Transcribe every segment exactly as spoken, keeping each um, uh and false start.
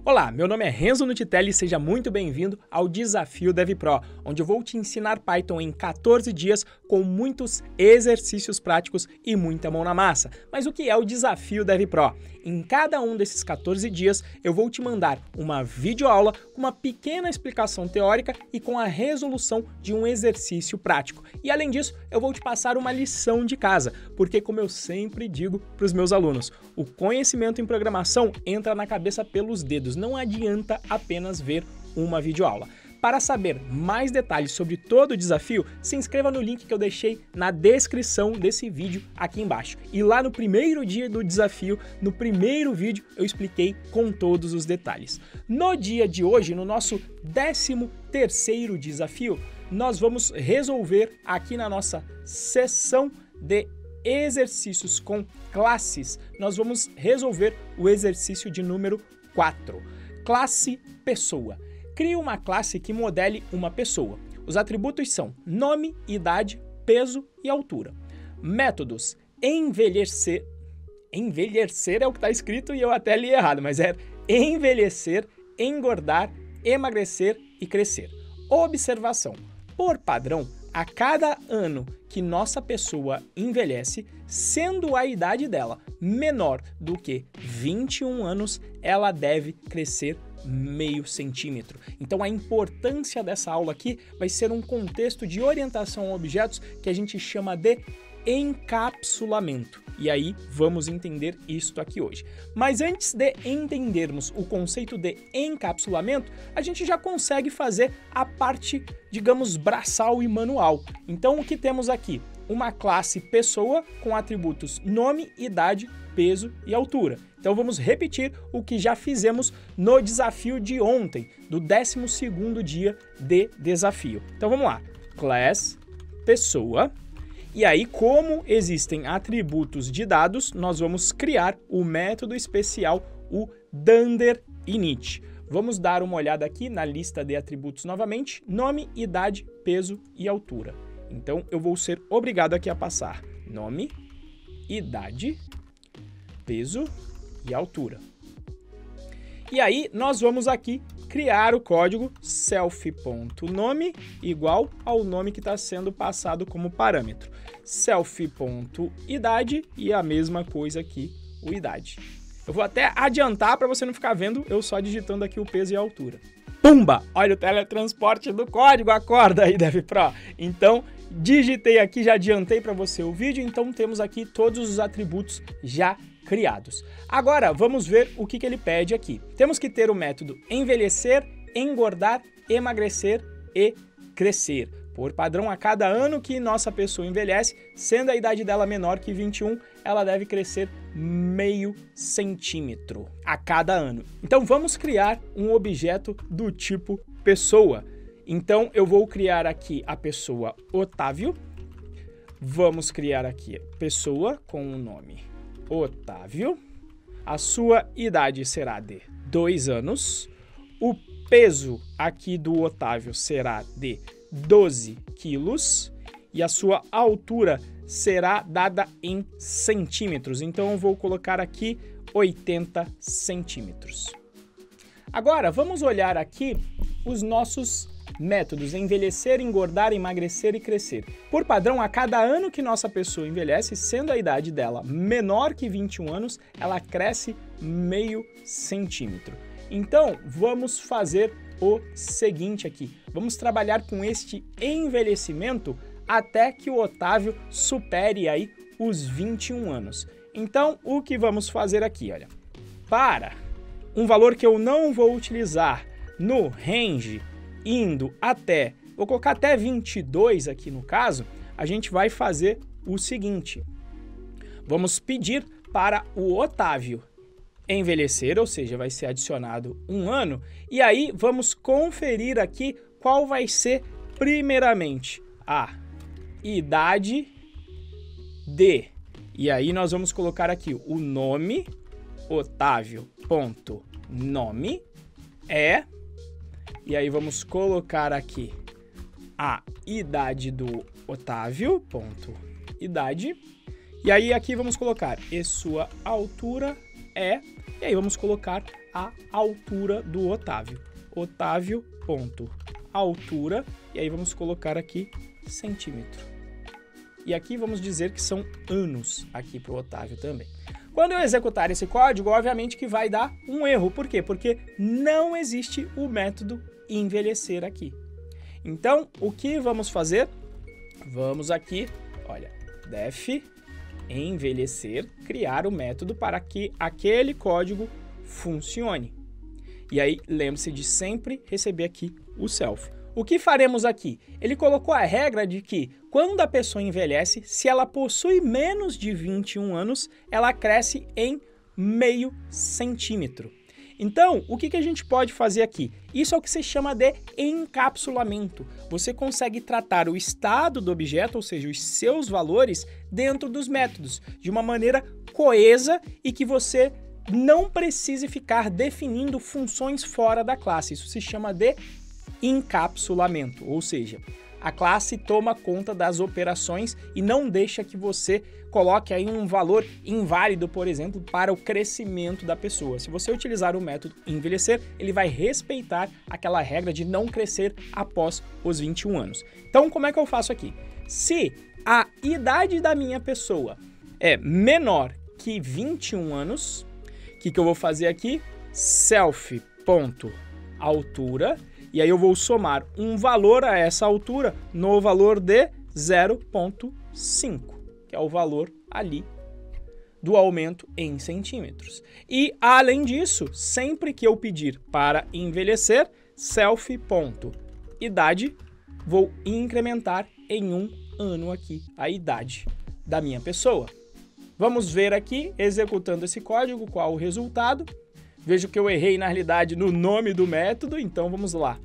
Olá, meu nome é Renzo Nutitelli e seja muito bem-vindo ao Desafio DevPro, onde eu vou te ensinar Python em quatorze dias com muitos exercícios práticos e muita mão na massa. Mas o que é o Desafio DevPro? Em cada um desses quatorze dias eu vou te mandar uma videoaula com uma pequena explicação teórica e com a resolução de um exercício prático. E além disso, eu vou te passar uma lição de casa, porque como eu sempre digo para os meus alunos, o conhecimento em programação entra na cabeça pelos dedos. Não adianta apenas ver uma videoaula. Para saber mais detalhes sobre todo o desafio, se inscreva no link que eu deixei na descrição desse vídeo aqui embaixo. E lá no primeiro dia do desafio, no primeiro vídeo, eu expliquei com todos os detalhes. No dia de hoje, no nosso décimo terceiro desafio, nós vamos resolver aqui na nossa sessão de exercícios com classes, nós vamos resolver o exercício de número quatro. Classe pessoa. Crie uma classe que modele uma pessoa. Os atributos são nome, idade, peso e altura. Métodos: envelhecer. Envelhecer é o que está escrito e eu até li errado, mas é envelhecer, engordar, emagrecer e crescer. Observação: por padrão, a cada ano que nossa pessoa envelhece, sendo a idade dela menor do que vinte e um anos, ela deve crescer meio centímetro. Então a importância dessa aula aqui vai ser um contexto de orientação a objetos que a gente chama de encapsulamento. E aí vamos entender isto aqui hoje. Mas antes de entendermos o conceito de encapsulamento, a gente já consegue fazer a parte, digamos, braçal e manual. Então o que temos aqui? Uma classe pessoa com atributos nome, idade, peso e altura. Então vamos repetir o que já fizemos no desafio de ontem, do décimo segundo dia de desafio. Então vamos lá. Class pessoa. E aí, como existem atributos de dados, nós vamos criar o método especial, o dunder init. Vamos dar uma olhada aqui na lista de atributos novamente: nome, idade, peso e altura. Então eu vou ser obrigado aqui a passar nome, idade, peso e altura. E aí nós vamos aqui criar o código self.nome igual ao nome que está sendo passado como parâmetro. Self.idade e a mesma coisa aqui, o idade. Eu vou até adiantar para você não ficar vendo eu só digitando aqui o peso e a altura. Pumba! Olha o teletransporte do código, acorda aí, DevPro. Então, digitei aqui, já adiantei para você o vídeo, então temos aqui todos os atributos já criados. Agora, vamos ver o que, que ele pede aqui. Temos que ter o método envelhecer, engordar, emagrecer e crescer. Por padrão, a cada ano que nossa pessoa envelhece, sendo a idade dela menor que vinte e um, ela deve crescer meio centímetro a cada ano. Então, vamos criar um objeto do tipo pessoa. Então, eu vou criar aqui a pessoa Otávio. Vamos criar aqui pessoa com o nome Otávio. A sua idade será de dois anos. O peso aqui do Otávio será de doze quilos. E a sua altura será dada em centímetros. Então, eu vou colocar aqui oitenta centímetros. Agora, vamos olhar aqui os nossos métodos: envelhecer, engordar, emagrecer e crescer. Por padrão, a cada ano que nossa pessoa envelhece, sendo a idade dela menor que vinte e um anos, ela cresce meio centímetro. Então, vamos fazer o seguinte aqui. Vamos trabalhar com este envelhecimento até que o Otávio supere aí os vinte e um anos. Então, o que vamos fazer aqui, olha, para um valor que eu não vou utilizar no range indo até, vou colocar até vinte e dois aqui no caso, a gente vai fazer o seguinte: vamos pedir para o Otávio envelhecer, ou seja, vai ser adicionado um ano, e aí vamos conferir aqui qual vai ser primeiramente a idade de, e aí nós vamos colocar aqui o nome, Otávio.nome é, e aí vamos colocar aqui a idade do Otávio, ponto, idade, e aí aqui vamos colocar e sua altura é, e aí vamos colocar a altura do Otávio. Otávio ponto altura, e aí vamos colocar aqui centímetro. E aqui vamos dizer que são anos aqui para o Otávio também. Quando eu executar esse código, obviamente que vai dar um erro. Por quê? Porque não existe o método envelhecer aqui. Então, o que vamos fazer? Vamos aqui, olha, def envelhecer, criar o método para que aquele código funcione. E aí, lembre-se de sempre receber aqui o self. O que faremos aqui? Ele colocou a regra de que quando a pessoa envelhece, se ela possui menos de vinte e um anos, ela cresce em meio centímetro. Então, o que, que a gente pode fazer aqui? Isso é o que se chama de encapsulamento. Você consegue tratar o estado do objeto, ou seja, os seus valores, dentro dos métodos, de uma maneira coesa e que você não precise ficar definindo funções fora da classe. Isso se chama de encapsulamento, ou seja, a classe toma conta das operações e não deixa que você coloque aí um valor inválido, por exemplo, para o crescimento da pessoa. Se você utilizar o método envelhecer, ele vai respeitar aquela regra de não crescer após os vinte e um anos. Então, como é que eu faço aqui? Se a idade da minha pessoa é menor que vinte e um anos, o que, que eu vou fazer aqui? Self.altura. E aí eu vou somar um valor a essa altura no valor de zero ponto cinco, que é o valor ali do aumento em centímetros. E, além disso, sempre que eu pedir para envelhecer, self.idade, vou incrementar em um ano aqui a idade da minha pessoa. Vamos ver aqui, executando esse código, qual o resultado. Vejo que eu errei, na realidade, no nome do método, então vamos lá.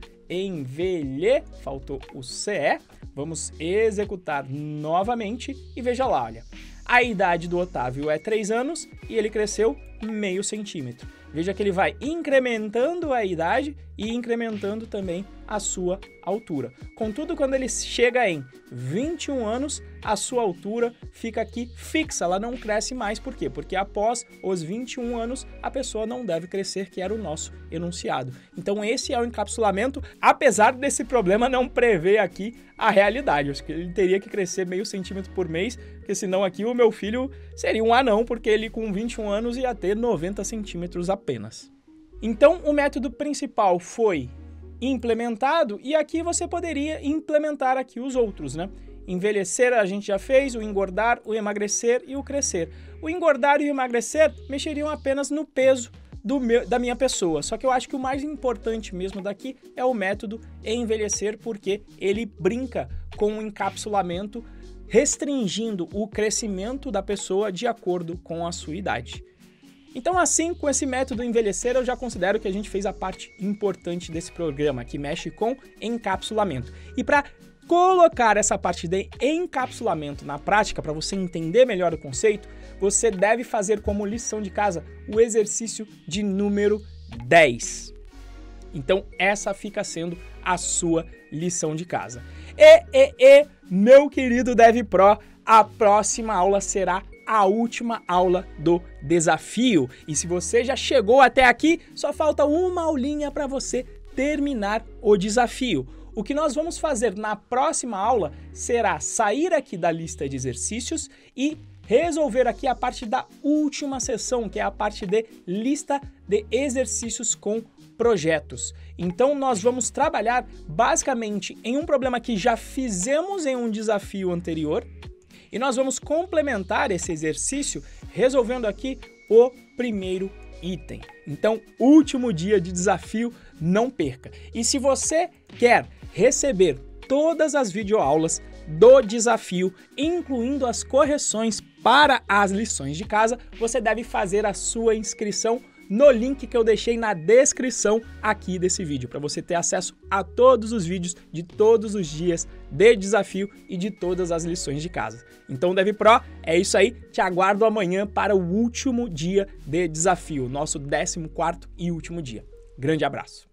Envelhe, faltou o C E, vamos executar novamente e veja lá, olha. A idade do Otávio é três anos e ele cresceu meio centímetro. Veja que ele vai incrementando a idade e incrementando também a sua altura. Contudo, quando ele chega em vinte e um anos, a sua altura fica aqui fixa, ela não cresce mais. Por quê? Porque após os vinte e um anos, a pessoa não deve crescer, que era o nosso enunciado. Então esse é o encapsulamento, apesar desse problema não prever aqui a realidade. Eu acho que ele teria que crescer meio centímetro por mês, porque senão aqui o meu filho seria um anão, porque ele com vinte e um anos ia ter noventa centímetros apenas. Então o método principal foi implementado e aqui você poderia implementar aqui os outros, né? Envelhecer a gente já fez, o engordar, o emagrecer e o crescer. O engordar e o emagrecer mexeriam apenas no peso do meu, da minha pessoa, só que eu acho que o mais importante mesmo daqui é o método envelhecer, porque ele brinca com o encapsulamento, restringindo o crescimento da pessoa de acordo com a sua idade. Então, assim, com esse método envelhecer, eu já considero que a gente fez a parte importante desse programa, que mexe com encapsulamento. E para colocar essa parte de encapsulamento na prática, para você entender melhor o conceito, você deve fazer como lição de casa o exercício de número dez. Então, essa fica sendo a sua lição de casa. E, e, e, meu querido DevPro, a próxima aula será a última aula do desafio. E se você já chegou até aqui, só falta uma aulinha para você terminar o desafio. O que nós vamos fazer na próxima aula será sair aqui da lista de exercícios e resolver aqui a parte da última sessão, que é a parte de lista de exercícios com projetos. Então nós vamos trabalhar basicamente em um problema que já fizemos em um desafio anterior, e nós vamos complementar esse exercício resolvendo aqui o primeiro item. Então, último dia de desafio, não perca. E se você quer receber todas as videoaulas do desafio, incluindo as correções para as lições de casa, você deve fazer a sua inscrição no link que eu deixei na descrição aqui desse vídeo, para você ter acesso a todos os vídeos de todos os dias de desafio e de todas as lições de casa. Então, DevPro, é isso aí, te aguardo amanhã para o último dia de desafio, nosso décimo quarto e último dia. Grande abraço!